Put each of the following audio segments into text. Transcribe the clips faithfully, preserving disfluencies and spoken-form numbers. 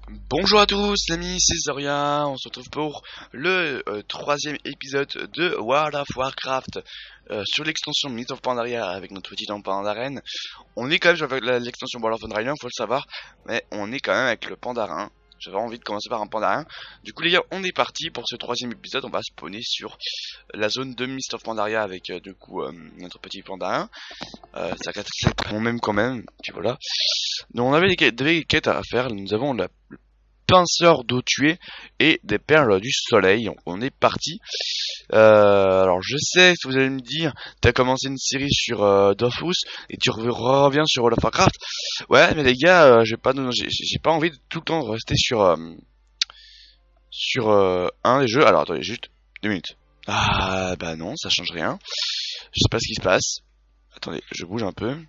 Bonjour à tous les amis, c'est Zoria, on se retrouve pour le euh, troisième épisode de World of Warcraft euh, sur l'extension Myth of Pandaria avec notre petit Pandaren. On est quand même sur l'extension World of Pandaria, faut le savoir, mais on est quand même avec le Pandarin. J'avais envie de commencer par un Pandarin. Du coup les gars, on est parti pour ce troisième épisode, on va spawner sur la zone de Myth of Pandaria avec euh, du coup euh, notre petit Pandarin. Euh, ça casse quand même quand même, puis voilà. Donc on avait des, des quêtes à faire, nous avons la pinceur d'eau tuée et des perles du soleil. On est parti. Euh, alors je sais que vous allez me dire, t'as commencé une série sur euh, Dofus et tu reviens sur World of Warcraft. Ouais, mais les gars, euh, j'ai pas, j'ai pas envie de tout le temps rester sur euh, sur euh, un des jeux. Alors attendez, juste deux minutes. Ah bah non, ça change rien. Je sais pas ce qui se passe. Attendez, je bouge un peu.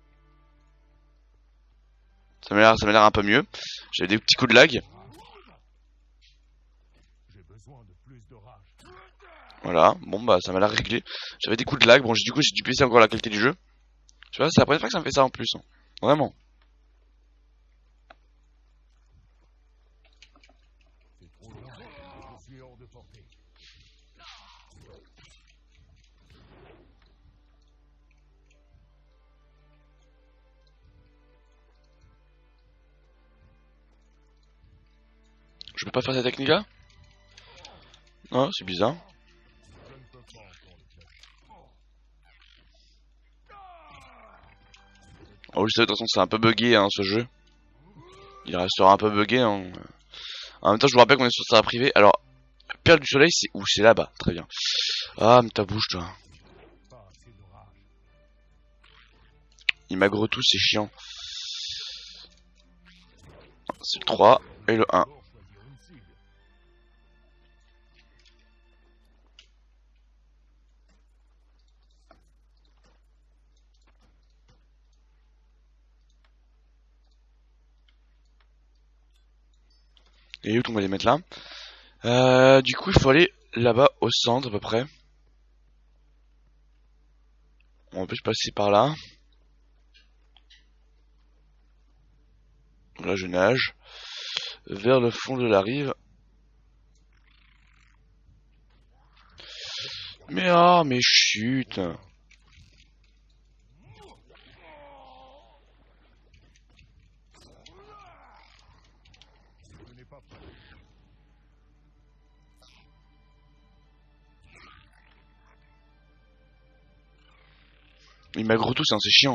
Ça m'a l'air, ça m'a l'air un peu mieux. J'avais des petits coups de lag. Voilà, bon bah ça m'a l'air réglé. J'avais des coups de lag, bon du coup j'ai dû baisser encore la qualité du jeu. Tu vois, c'est la première fois que ça me fait ça en plus. Hein. Vraiment. Je peux pas faire cette technique là? Non, c'est bizarre. Oh, je sais, de toute façon, c'est un peu bugué hein, ce jeu. Il restera un peu bugué. Hein. En même temps, je vous rappelle qu'on est sur serveur privé. Alors, perle du soleil, c'est où? C'est là-bas, très bien. Ah, mais ta bouche, toi. Il m'aggro tout, c'est chiant. C'est le trois et le un. Et où on va les mettre là? Euh, du coup, il faut aller là-bas au centre à peu près. On peut passer par là. Là, je nage vers le fond de la rive. Mais ah, mais chut. Il m'aggro tous, hein, c'est chiant.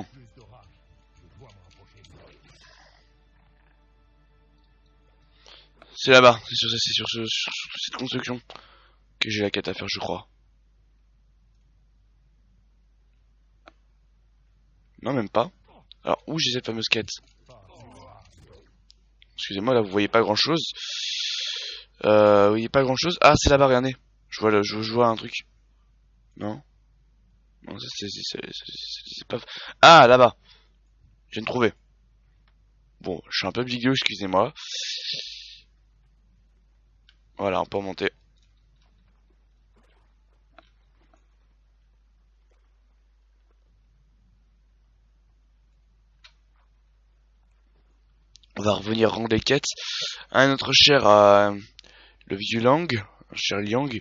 C'est là-bas, c'est sur, c'est sur, ce, sur cette construction que j'ai la quête à faire, je crois. Non, même pas. Alors, où j'ai cette fameuse quête? Excusez-moi, là, vous voyez pas grand-chose. Euh, vous voyez pas grand-chose. Ah, c'est là-bas, regardez. Je vois, le, je, je vois un truc. Non. Non, ça, c'est pas... Ah, là-bas. Je viens de trouver. Bon, je suis un peu bigueux, excusez-moi. Voilà, on peut remonter. On va revenir rendre les quêtes à notre cher euh, le vieux Lang, cher Liang.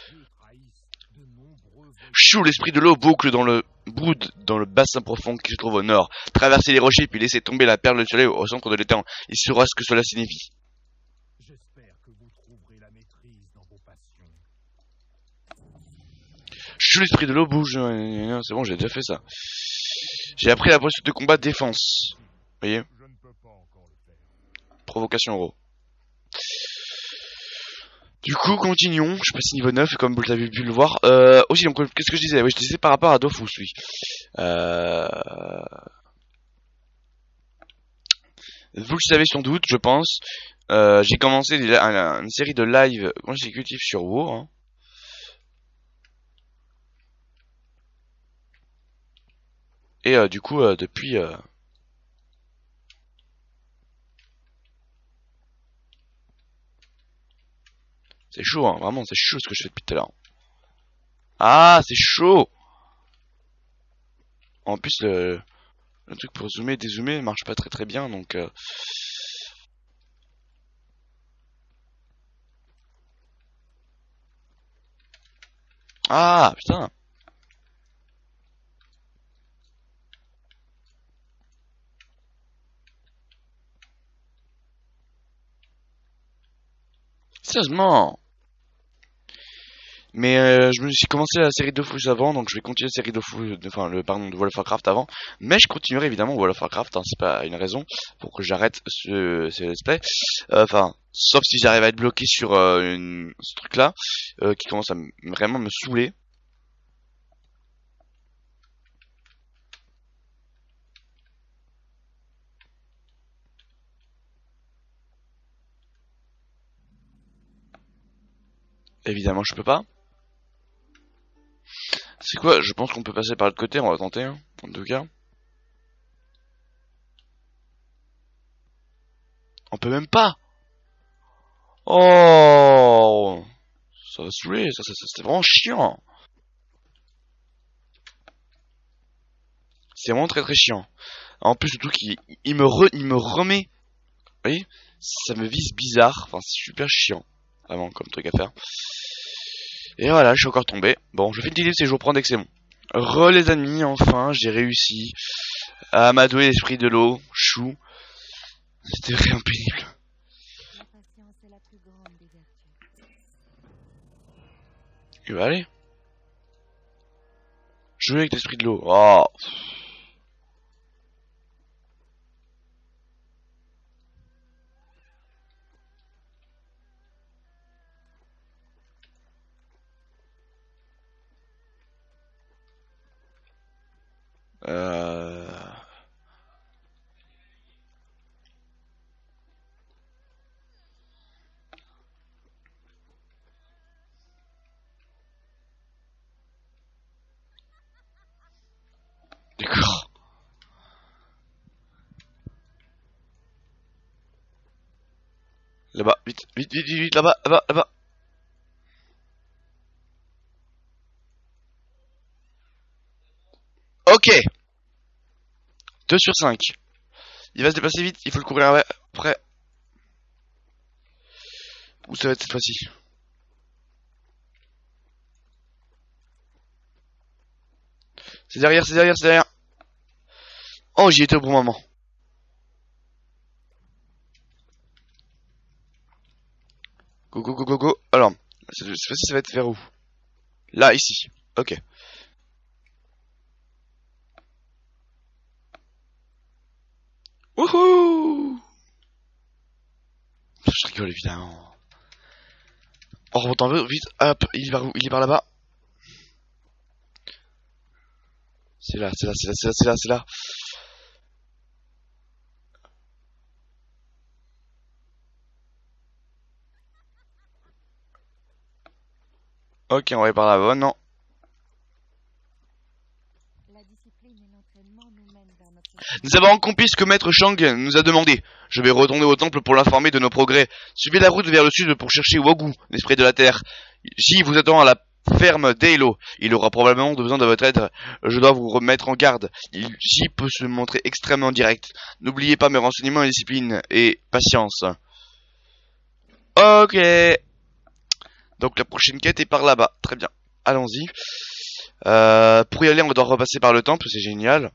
Chou, l'esprit de l'eau boucle dans le boude dans le bassin profond qui se trouve au nord. Traversez les rochers puis laissez tomber la perle de soleil au centre de l'étang. Il saura ce que cela signifie. Chou, l'esprit de l'eau bouge. C'est bon, j'ai déjà fait ça. J'ai appris la posture de combat défense. Vous voyez? Provocation en gros. Du coup, continuons. Je passe niveau neuf, comme vous l'avez pu le voir. Euh, aussi, donc, qu'est-ce que je disais? Oui, je disais par rapport à Dofus, oui. Euh... Vous le savez sans doute, je pense. Euh, j'ai commencé une, une série de live consécutifs sur WoW. Hein. Et euh, du coup, euh, depuis... Euh... C'est chaud, hein, vraiment, c'est chaud ce que je fais depuis tout à l'heure. Ah, c'est chaud! En plus, le, le truc pour zoomer et dézoomer marche pas très très bien, donc... Euh... Ah, putain. Sérieusement. Mais euh, je me suis commencé la série de Dofus avant, donc je vais continuer la série de Dofus, enfin le pardon de World of Warcraft avant. Mais je continuerai évidemment World of Warcraft, hein, c'est pas une raison pour que j'arrête ce, ce let's play. Euh, Enfin, sauf si j'arrive à être bloqué sur euh, une, ce truc-là, euh, qui commence à m- vraiment me saouler. Évidemment, je peux pas. C'est quoi? Je pense qu'on peut passer par le côté, on va tenter, hein, en tout cas. On peut même pas. Oh, ça va saouler, ça, ça, ça c'est vraiment chiant. C'est vraiment très très chiant. En plus, surtout qu'il il me, re, il me remet. Vous voyez, ça me vise bizarre. Enfin, c'est super chiant. Vraiment, comme truc à faire. Et voilà, je suis encore tombé. Bon, je fais une vidéo, c'est je vous prends dès que c'est bon. Re les amis, enfin, j'ai réussi à m'adouer l'esprit de l'eau. Chou. C'était vraiment pénible. La patience est la plus grande des vertus. Et bah allez. Jouer avec l'esprit de l'eau. Oh. Euh... D'accord. Là-bas, vite, vite, vite, vite, vite, là-bas, là-bas, là-bas. Ok. deux sur cinq. Il va se déplacer vite, il faut le courir après. Où ça va être cette fois-ci? C'est derrière, c'est derrière, c'est derrière. Oh, j'y étais au bon moment. Go, go, go, go, go. Alors, cette fois-ci, ça va être vers où? Là, ici. Ok. Wouhou! Je rigole, évidemment. On remonte en vite, hop, il est par où? Il est par là-bas. C'est là, c'est là, c'est là, c'est là, c'est là, c'est là. Ok, on va aller par là-bas, non. La discipline et l'entraînement nous mènent vers notre Nous avons accompli ce que Maître Shang nous a demandé. Je vais retourner au temple pour l'informer de nos progrès. Suivez la route vers le sud pour chercher Wagu, l'esprit de la terre. J'y vous attend à la ferme d'Halo. Il aura probablement besoin de votre aide. Je dois vous remettre en garde. Il J'y peut se montrer extrêmement direct. N'oubliez pas mes renseignements et discipline et patience. Ok. Donc la prochaine quête est par là-bas. Très bien. Allons-y. Euh, pour y aller, on doit repasser par le temple. C'est génial.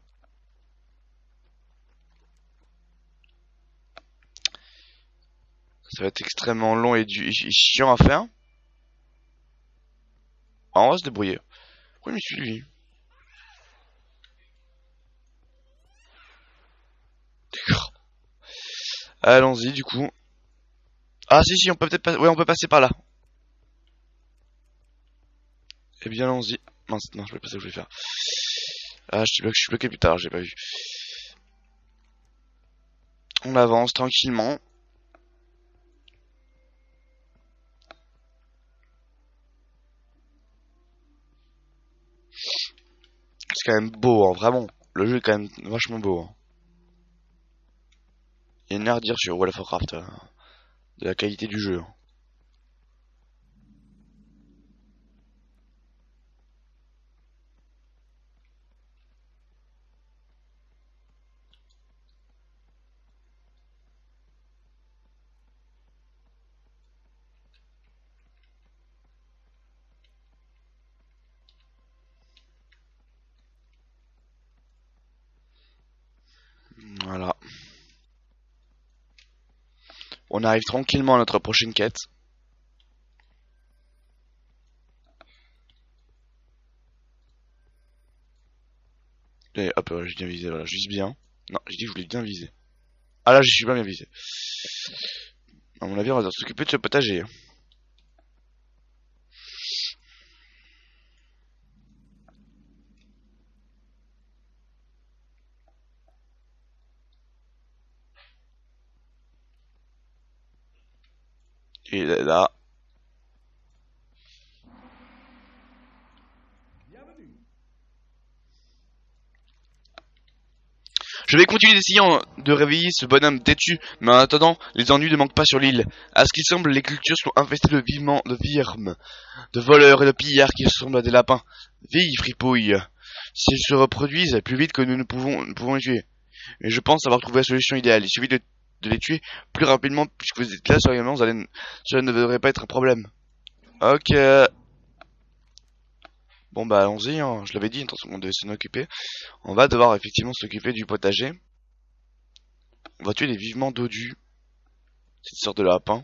Ça va être extrêmement long et, du... et chiant à faire. Ah, on va se débrouiller. Pourquoi je me suis lui? D'accord. Allons-y, du coup. Ah, si, si, on peut peut-être pas... Ouais, on peut passer par là. Eh bien, allons-y. Mince, non, je sais pas ce que je voulais faire. Ah, je suis bloqué, je suis bloqué plus tard, j'ai pas vu. On avance tranquillement. C'est quand même beau, hein, vraiment. Le jeu est quand même vachement beau. Hein. Il y a une air à dire sur World of Warcraft. Euh, de la qualité du jeu. Hein. On arrive tranquillement à notre prochaine quête. Et hop, j'ai bien visé, voilà, je vise bien. Non, j'ai dit que je voulais bien viser. Ah là, je suis pas bien visé. À mon avis, on va s'occuper de ce potager. Et là. Je vais continuer d'essayer de réveiller ce bonhomme têtu, mais en attendant, les ennuis ne manquent pas sur l'île. À ce qu'il semble, les cultures sont infestées de vivements, de virmes, de voleurs et de pillards qui ressemblent à des lapins. Vie, fripouille. S'ils se reproduisent plus vite que nous ne pouvons, nous pouvons les tuer. Et je pense avoir trouvé la solution idéale. Il suffit de, de les tuer plus rapidement, puisque vous êtes là sur les vous allez, cela ne devrait pas être un problème. Ok. Bon bah allons-y, hein. Je l'avais dit, attention, on devait s'en occuper. On va devoir effectivement s'occuper du potager. On va tuer les vivements dodus. Cette sorte de lapin.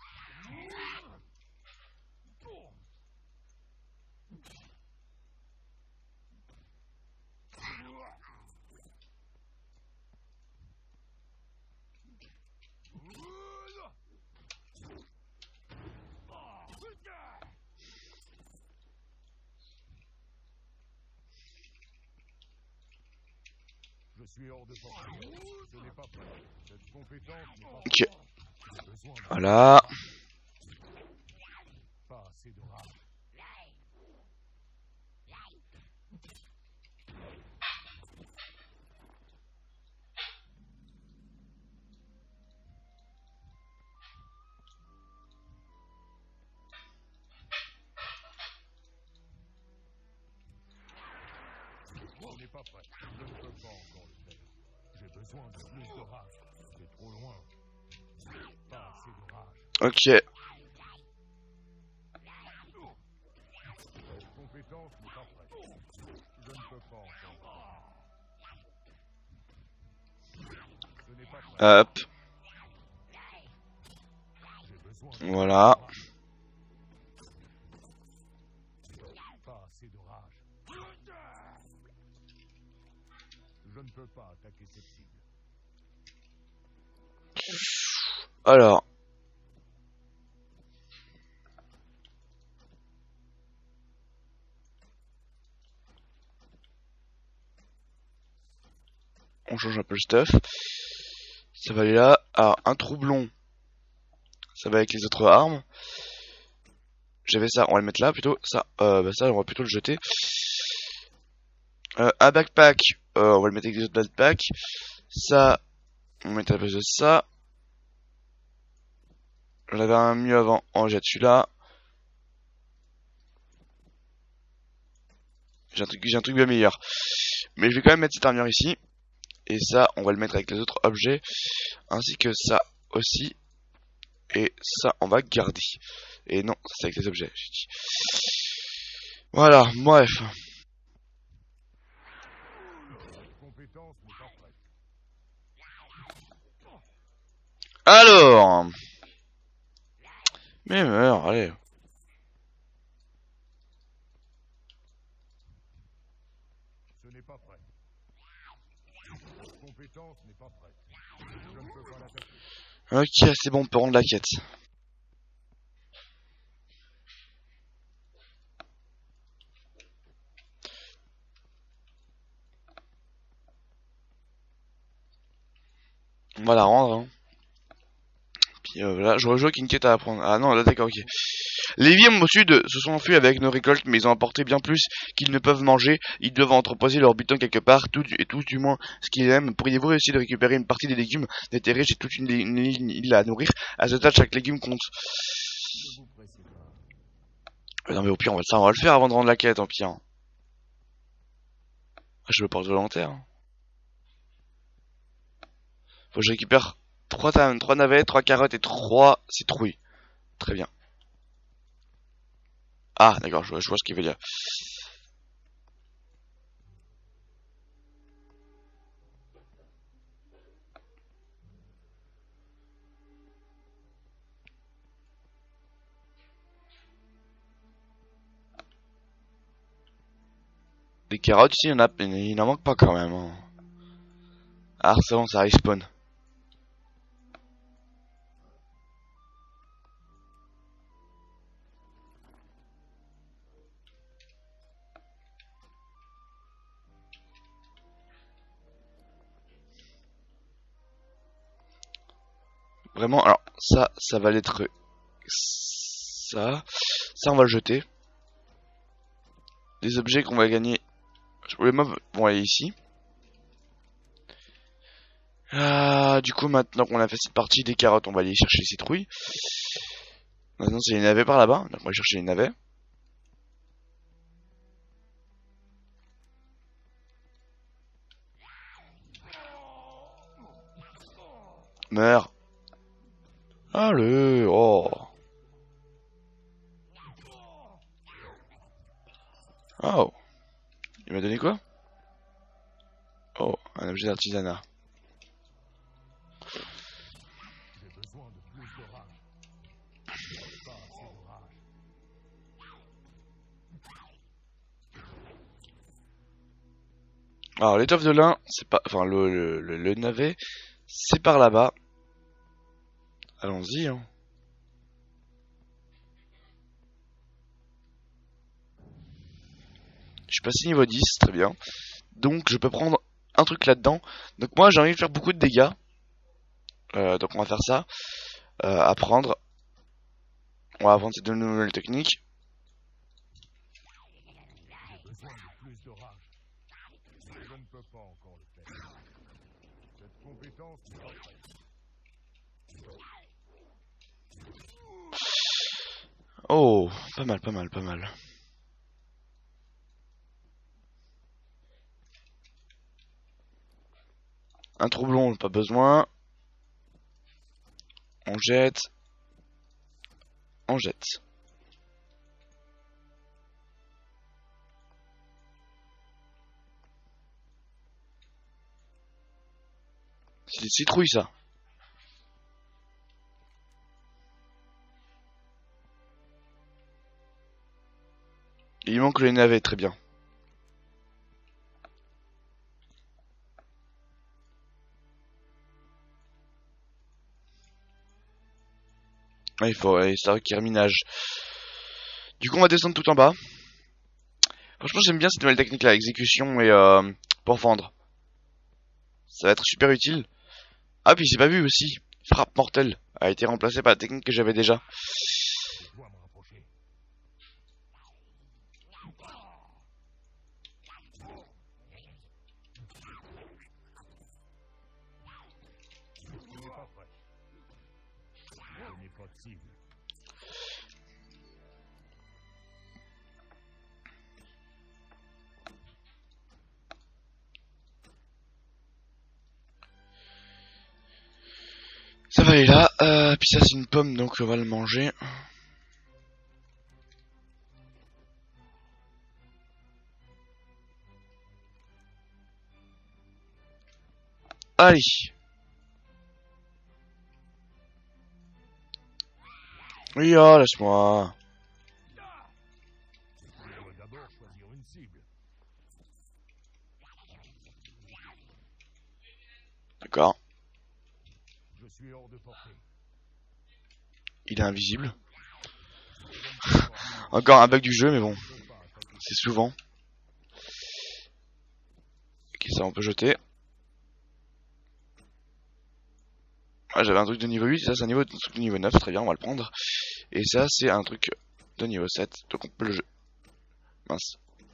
Ok. Voilà. Ok. Hop. Voilà. Alors. On change un peu le stuff. Ça va aller là. Alors, un troublon. Ça va avec les autres armes. J'avais ça, on va le mettre là plutôt. Ça, euh, bah ça, on va plutôt le jeter. Euh, un backpack. Euh, on va le mettre avec les autres backpacks. Ça, on va mettre à la place de ça. J'en avais un mieux avant. On jette celui-là. J'ai un truc, j'ai un truc bien meilleur. Mais je vais quand même mettre cette armure ici. Et ça, on va le mettre avec les autres objets. Ainsi que ça aussi. Et ça, on va garder. Et non, ça c'est avec les objets, j'ai dit. Voilà, bref. Alors. Mais meurs, allez. Ok, c'est bon, on peut rendre la quête. On va la rendre. Hein. Puis euh, là, je rejoue avec une quête à apprendre. Ah non, là d'accord, ok. Les virmes au sud se sont enfuis avec nos récoltes, mais ils ont apporté bien plus qu'ils ne peuvent manger. Ils doivent entreposer leur butin quelque part, tout du, et tout du moins ce qu'ils aiment. Pourriez-vous réussir de récupérer une partie des légumes des terres riches et toute une, une, une île à nourrir? À ce stade, chaque légume compte. Non mais au pire, on va, ça, on va le faire avant de rendre la quête, en pire. Ah, je le porte volontaire. Faut que je récupère trois navettes, trois carottes et trois citrouilles. Très bien. Ah, d'accord, je, je vois ce qu'il veut dire. Des carottes, ici, il y en a, il n'en manque pas quand même. Hein. Ah, c'est bon, ça respawn. Vraiment, alors, ça, ça va l'être. Ça, ça, on va le jeter. Les objets qu'on va gagner. Les mobs vont aller ici. Ah, du coup, maintenant qu'on a fait cette partie des carottes, on va aller chercher les citrouilles. Maintenant, c'est les navets par là-bas. Donc, on va chercher les navets. Meurs. Allez, oh. Oh. Il m'a donné quoi? Oh, un objet d'artisanat. Alors, l'étoffe de lin, c'est pas... Enfin, le, le, le, le navet, c'est par là-bas. Allons-y, hein. Je suis passé niveau dix, très bien. Donc, je peux prendre un truc là-dedans. Donc, moi, j'ai envie de faire beaucoup de dégâts. Euh, donc, on va faire ça. Euh, apprendre. On va apprendre ces deux nouvelles techniques. Oh, pas mal, pas mal, pas mal. Un troublon, pas besoin. On jette. On jette. C'est des citrouilles, ça. Et il manque les navets, très bien. Ah, il faut, ouais, ça requiert minage. Du coup, on va descendre tout en bas. Franchement, j'aime bien cette nouvelle technique là, exécution et euh, pour vendre. Ça va être super utile. Ah, puis j'ai pas vu aussi. Frappe mortelle a été remplacée par la technique que j'avais déjà. Ça va aller là. Euh, puis ça, c'est une pomme, donc on va le manger. Allez. Oui, oh, laisse-moi. D'accord. Il est invisible. Encore un bug du jeu, mais bon. C'est souvent. Ok, ça on peut jeter. Ah, j'avais un truc de niveau huit, ça c'est un, niveau, un truc de niveau neuf, très bien, on va le prendre. Et ça c'est un truc de niveau sept, donc on peut le jeter. Mince.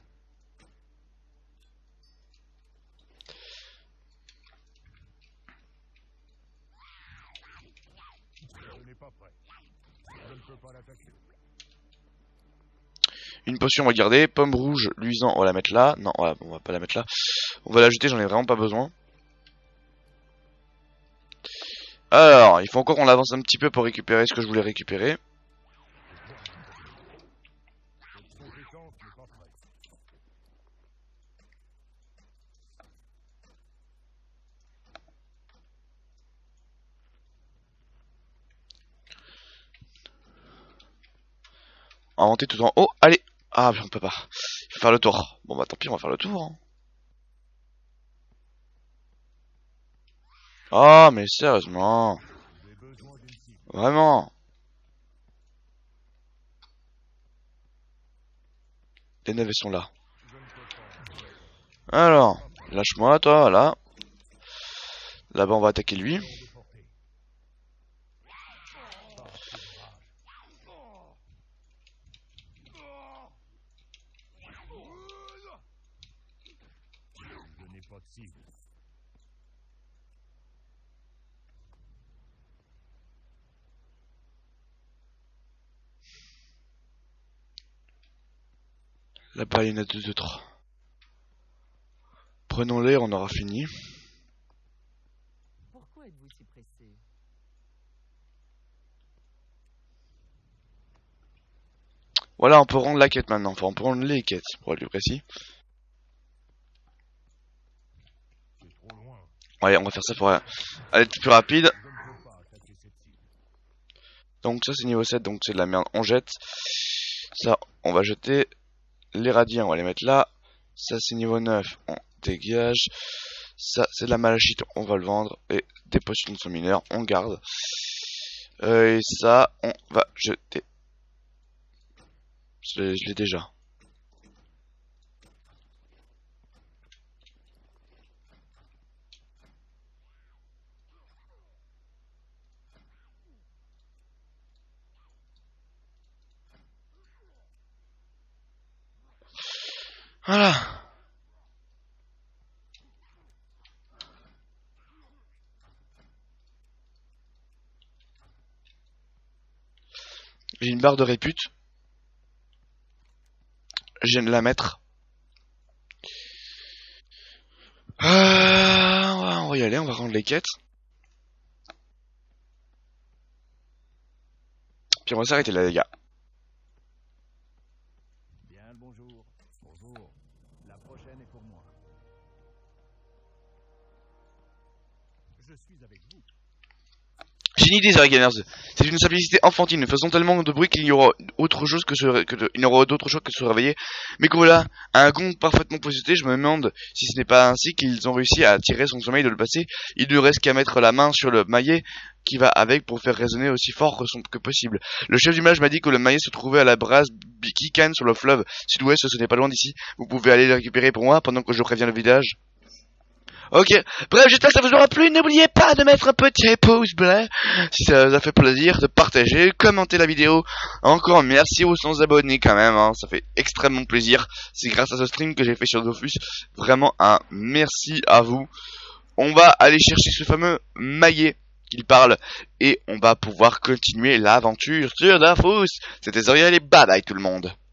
Une potion, on va garder. Pomme rouge, luisant, on va la mettre là. Non, on va, on va pas la mettre là. On va la jeter, j'en ai vraiment pas besoin. Alors, il faut encore qu'on avance un petit peu pour récupérer ce que je voulais récupérer. On va monter tout en haut. Allez. Ah, on peut pas. Il Faut faire le tour. Bon bah tant pis, on va faire le tour. Hein. Oh mais sérieusement. Vraiment. Les navets sont là. Alors, lâche-moi toi, là. Là-bas on va attaquer lui. Là-bas il y en a deux, deux, trois. Prenons-les, on aura fini. Pourquoi êtes-vous si pressé? Voilà, on peut rendre la quête maintenant. Enfin, on peut rendre les quêtes, pour être plus précis. Allez, on va faire ça pour aller être plus rapide. Donc ça c'est niveau sept, donc c'est de la merde. On jette. Ça, on va jeter. Les radiens, on va les mettre là. Ça c'est niveau neuf, on dégage. Ça c'est de la malachite, on va le vendre. Et des potions de son mineur, on garde. Euh, et ça, on va jeter. Je l'ai déjà. Voilà. J'ai une barre de répute. Je viens de la mettre. Euh, on va y aller, on va rendre les quêtes. Puis on va s'arrêter là les gars. Bien le bonjour. Bonjour. La prochaine est pour moi. Je suis avec vous. J'ai une idée, Zara Gamers. C'est une simplicité enfantine. Nous faisons tellement de bruit qu'il y aura autre chose que se, que de, il n'y aura d'autre chose que se réveiller. Mais que voilà, un gong parfaitement positionné, je me demande si ce n'est pas ainsi qu'ils ont réussi à attirer son sommeil de le passer. Il ne reste qu'à mettre la main sur le maillet qui va avec pour faire résonner aussi fort que, son, que possible. Le chef du mage m'a dit que le maillet se trouvait à la brase Bikikan sur le fleuve sud-ouest, ce n'est pas loin d'ici. Vous pouvez aller le récupérer pour moi pendant que je préviens le village. Ok, bref, j'espère que ça vous aura plu. N'oubliez pas de mettre un petit pouce bleu si ça vous a fait plaisir, de partager, commenter la vidéo. Encore merci aux cent abonnés quand même, hein. Ça fait extrêmement plaisir. C'est grâce à ce stream que j'ai fait sur Dofus. Vraiment un merci à vous. On va aller chercher ce fameux maillet qu'il parle et on va pouvoir continuer l'aventure sur Dofus. C'était Zoriel et bye bye tout le monde.